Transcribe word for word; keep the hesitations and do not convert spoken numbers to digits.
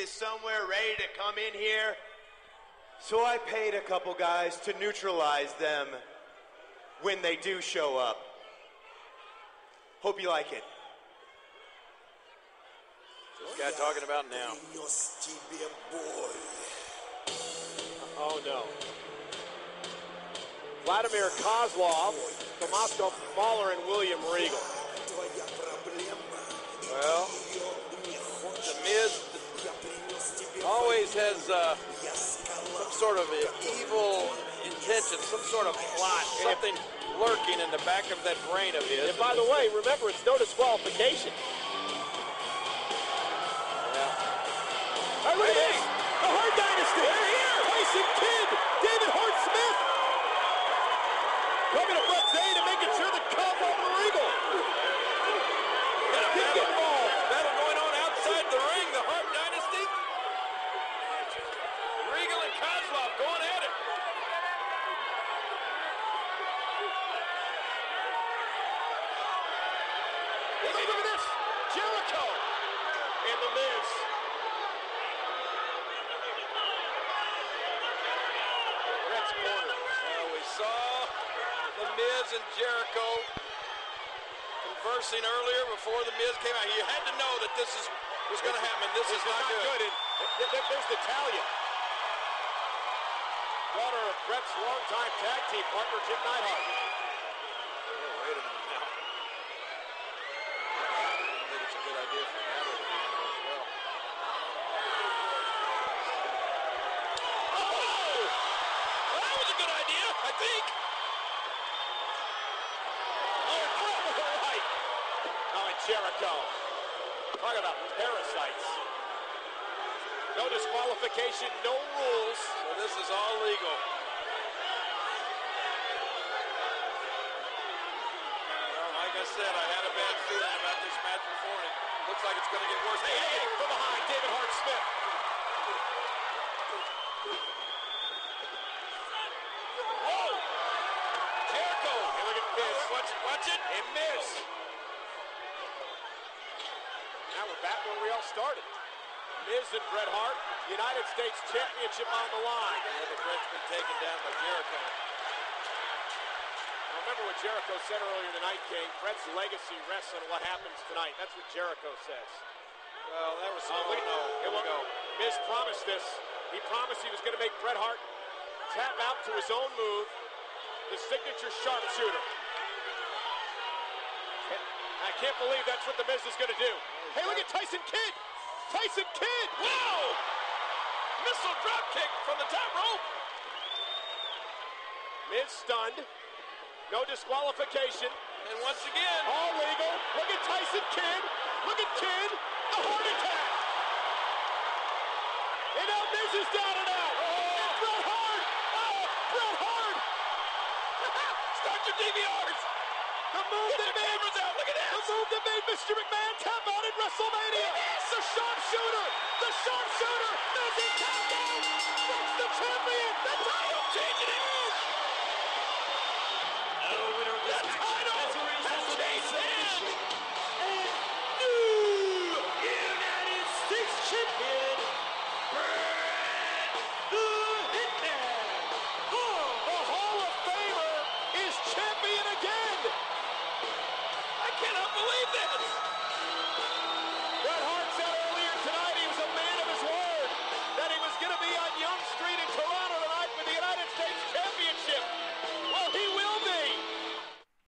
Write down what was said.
is somewhere ready to come in here. So I paid a couple guys to neutralize them when they do show up. Hope you like it. This guy talking about now. Oh no. Vladimir Kozlov, Tomasko Mahler, and William Regal. Well, The Miz always has uh, some sort of evil intention, some sort of plot, something lurking in the back of that brain of his. And by the way, remember, it's no disqualification. Yeah. Hey, look at this! The Hart Dynasty! They're here! Tyson Kidd! David Hart Smith! Coming to front Zane and making sure the Cobb over the Regal. Got a battle, involved. battle going on outside the ring, the Hart Dynasty. Regal and Kozlov going at it. Hey, look at this! Jericho! And The Miz. Bret's corner. Well, we saw The Miz and Jericho conversing earlier before The Miz came out. You had to know that this is was going to happen. This, this is not, not good. good. And th th there's Natalya. Daughter of Bret's longtime tag team partner, Jim Neidhart. Oh, wait a minute now. I think it's a good idea for Natalie to be in there as well. Oh! Well, that was a good idea, I think. Right. Oh, and Jericho. Talk about parasites. No disqualification, no rules. So this is all legal. Well, like I said, I had a bad feeling about this match before, and it looks like it's going to get worse. Hey, hey, hey, from behind, David Hart Smith. Whoa! Jericho. Hey, look at Miz. Watch it, watch it. And Miz. Now we're back where we all started. Miz and Bret Hart, United States Championship on the line. Yeah, but Bret's been taken down by Jericho. Now remember what Jericho said earlier tonight, King. Bret's legacy rests on what happens tonight. That's what Jericho says. Well, that was, Uh, oh, look, no, here we go. Miz promised this. He promised he was going to make Bret Hart tap out to his own move, the signature sharpshooter. I can't believe that's what the Miz is going to do. Hey, look at Tyson Kidd! Tyson Kidd! Whoa! Missile drop kick from the top rope. Miz stunned. No disqualification. And once again, all legal. Look at Tyson Kidd. Look at Kidd. A heart attack. And now Miz is down and out. Oh. And Bret Hart. Oh, Bret Hart. Start your D V Rs. The move that made out. Look at this. The move that made Mister McMahon tap out in WrestleMania. The sharpshooter. The sharpshooter. Miz is tapped out. That's the champion. The title changing it. The winner of this The match title has arranged has the changed submission hands. and new United States champion, Bret the Hitman Hart. The Hall of Famer is champion again. I cannot believe this. Bret Hart said earlier tonight he was a man of his word, that he was going to be on Young Street